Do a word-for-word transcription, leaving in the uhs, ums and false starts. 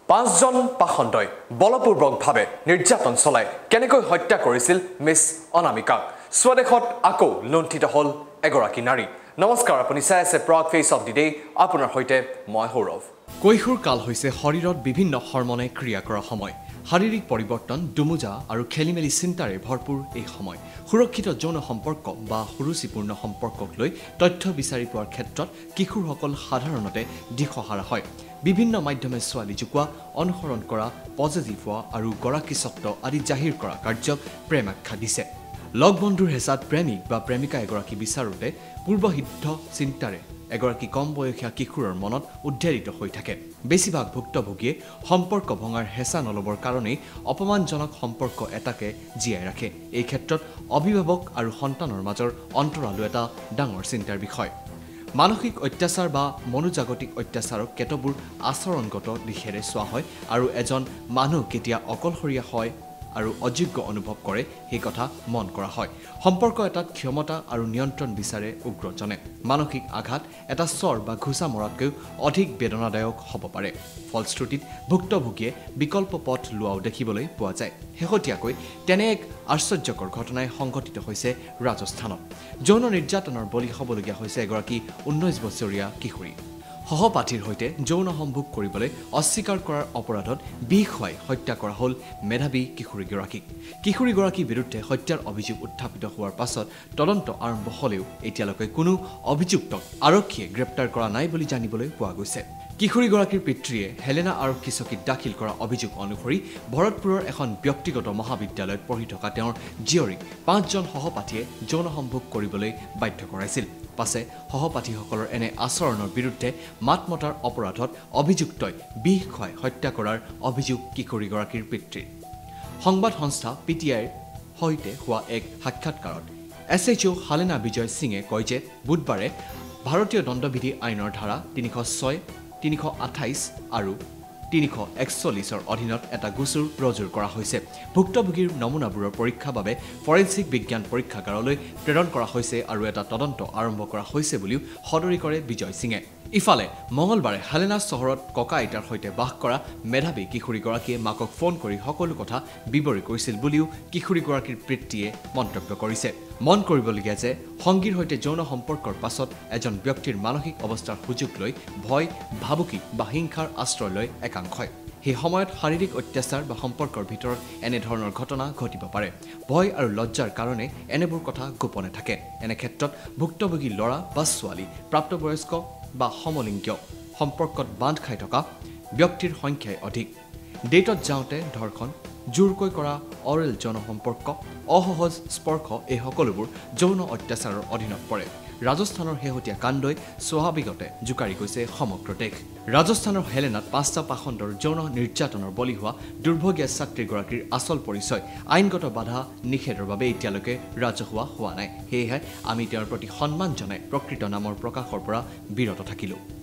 পাঁচজন পাখণ্ডই বলপূৰ্বকভাৱে নিৰ্যাতন চলাই কেনেকৈ হত্যা কৰিছিল মিছ অনামিকাক স্বদেশত আকৌ লুণ্ঠিত হ'ল এগৰাকী নাৰী নমস্কাৰ আপুনি চাই আছে Prag face of the day আপোনাৰ হৈতে মই সৌৰভ কৈশোৰ কাল হৈছে শৰীৰত বিভিন্ন হৰমনে ক্ৰিয়া কৰা সময় শাৰীৰিক পৰিৱৰ্তন দুমুজা আৰু খেলিমেলি চিন্তাৰে ভৰপূৰ এই সময় সুৰক্ষিত যৌন সম্পৰ্ক বা সুৰুচিপূৰ্ণ সম্পৰ্কক লৈ তথ্য বিচাৰি পোৱাৰ ক্ষেত্ৰত কিশোৰসকল সাধাৰণতে দিশহাৰা হয় বিভিন্ন মাধ্যমে ছোৱালী জুকুৱা অনুসৰণ কৰা পজিটিভ হোৱা আৰু গৰাকীস্বত্ব আদি জাহিৰ কৰা কাৰ্যক প্ৰেম আখ্যা দিছে লগ বন্ধুৰ হেঁচাত প্ৰেমিক বা প্ৰেমিকা এগৰাকী বিচাৰোঁতে পূৰ্বসিদ্ধ চিন্তাৰে এগৰাকী কম বয়সীয়া কিশোৰৰ মনত উদ্বেলিত হৈ থাকে বেছিভাগ ভুক্তভোগীয়ে সম্পৰ্ক ভঙাৰ হেঁচা নলবৰ কাৰণেই অপমানজনক সম্পৰ্ক এটাকে জীয়াই ৰাখে এই ক্ষেত্ৰত অভিভাৱক আৰু সন্তানৰ মাজৰ অন্তৰালো এটা ডাঙৰ চিন্তাৰ বিষয় মানসিক অত্যাচাৰ বা মনোজাগতিক অত্যাচাৰক কেতবোৰ আচৰণগত দিশেৰে চোৱা হয় আৰু এজন মানুহ কেতিয়া অকলশৰীয়া হয় আৰু অযোগ্য অনুভৱ কৰে সেই কথা মন কৰা হয় সম্পৰ্ক এটাত ক্ষমতা আৰু নিয়ন্ত্ৰণ বিচাৰে উগ্ৰজনে মানসিক আঘাত এটা স্বৰ বা ঘুচা মৰাতকৈও অধিক বেদনাদায়ক হ'ব পাৰে ফলশ্ৰুতিত ভুক্তভোগীয়ে বিকল্প পথ লোৱাও দেখিবলৈ পোৱা যায় শেহতীয়াকৈ তেনে এক আশ্চৰ্যকৰ ঘটনাই সংঘটিত হৈছে ৰাজস্থানত যৌন নিৰ্যাতনৰ বলি হ'বলগীয়া হৈছে এগৰাকী ঊনৈছ বছৰীয়া কিশোৰী সহপাঠীৰ হৈতে যৌন সম্ভোগ কৰিবলৈ অস্বীকাৰ কৰাৰ অপৰাধত বিষ খুৱাই হত্যা কৰা হ'ল মেধাৱী কিশোৰীগৰাকীক কিশোৰীগৰাকীৰ বিৰুদ্ধে হত্যাৰ অভিযোগ উত্থাপিত হোৱাৰ পাছত তদন্ত আৰম্ভ হ'লেও এতিয়ালৈকে কোনো অভিযুক্তক আৰক্ষীয়ে গ্ৰেপ্তাৰ কৰা নাই বুলি জানিবলৈ পোৱা গৈছে কিশোৰীগৰাকীৰ পিতৃয়ে হেলেনা আৰক্ষী চকীত দাখিল কৰা অভিযোগ অনুসৰি ভৰতপুৰৰ এখন ব্যক্তিগত মহাবিদ্যালয়ত পঢ়ি থকা তেওঁৰ জীয়ৰীক পাঁচজন সহপাঠীয়ে যৌন সম্ভোগ কৰিবলৈ বাধ্য কৰাইছিল পাছে সহপাঠীসকলৰ এনে আচৰণৰ বিৰুদ্ধে মাত মতাৰ অপৰাধত অভিযুক্তই বিষ খুৱাই হত্যা কৰাৰ অভিযোগ কিশোৰীগৰাকীৰ পিতৃৰ সংবাদ সংস্থা পি টি আইৰ সৈতে হোৱা এক সাক্ষাৎকাৰত এছ এইচ অ' হালেনা বিজয় সিঙে কয় যে বুধবাৰে ভাৰতীয় দণ্ডবিধি আইনৰ ধাৰা তিনিশ ছয় তিনিশ আঠাইছ আৰু তিনিশ একচল্লিছৰ অধীনত এটা গোচৰ ৰুজু কৰা হৈছে ভুক্তভোগীৰ নমুনাবোৰৰ পৰীক্ষাৰ বাবে ফৰেনচিক বিজ্ঞান পৰীক্ষাগাৰলৈ প্ৰেৰণ কৰা হৈছে আৰু এটা তদন্ত আৰম্ভ কৰা হৈছে বুলিও সদৰি কৰে বিজয় সিঙে ইফালে মঙলবাৰে হালেনা চহৰত ককা আইতাৰ সৈতে বাস কৰা মেধাৱী কিশোৰীগৰাকীয়ে মাকক ফোন কৰি সকলো কথা বিৱৰি কৈছিল বুলিও কিশোৰীগৰাকীৰ পিতৃয়ে মন্তব্য কৰিছে মন কৰিবলগীয়া যে সংগীৰ সৈতে যৌন সম্পৰ্কৰ পাছত এজন ব্যক্তিৰ মানসিক অৱস্থাৰ সুযোগ লৈ ভয় ভাবুকি বা হিংসাৰ আশ্ৰয় লয় একাংশই সেই সময়ত শাৰীৰিক অত্যাচাৰ বা সম্পৰ্কৰ ভিতৰত এনেধৰণৰ ঘটনা ঘটিব পাৰে ভয় আৰু লজ্জাৰ কাৰণে এনেবোৰ কথা গোপনে থাকে এনে ক্ষেত্ৰত ভুক্তভোগী ল'ৰা বা ছোৱালী প্ৰাপ্তবয়স্ক বা সমলিংগীয় সম্পৰ্কত বান্ধ খাই থকা ব্যক্তিৰ সংখ্যাই অধিক ডেটত যাওঁতে ধৰ্ষণ জোৰকৈ কৰা অৰেল যৌন সম্পৰ্ক অসহজ স্পৰ্শ এই সকলোবোৰ যৌন অত্যাচাৰৰ অধীনত পৰে ৰাজস্থানৰ শেহতীয়া কাণ্ডই স্বাভাৱিকতে জোকাৰি গৈছে সমগ্ৰ দেশ ৰাজস্থানৰ হেলেনাত পাঁচটা পাখণ্ডৰ যৌন নিৰ্যাতনৰ বলি হোৱা দুৰ্ভগীয়া ছাত্ৰীগৰাকীৰ আচল পৰিচয় আইনগত বাধা নিষেধৰ বাবে এতিয়ালৈকে ৰাজহুৱা হোৱা নাই সেয়েহে আমি তেওঁৰ প্ৰতি সন্মান জনাই প্ৰকৃত নামৰ প্ৰকাশৰ পৰা বিৰত থাকিলোঁ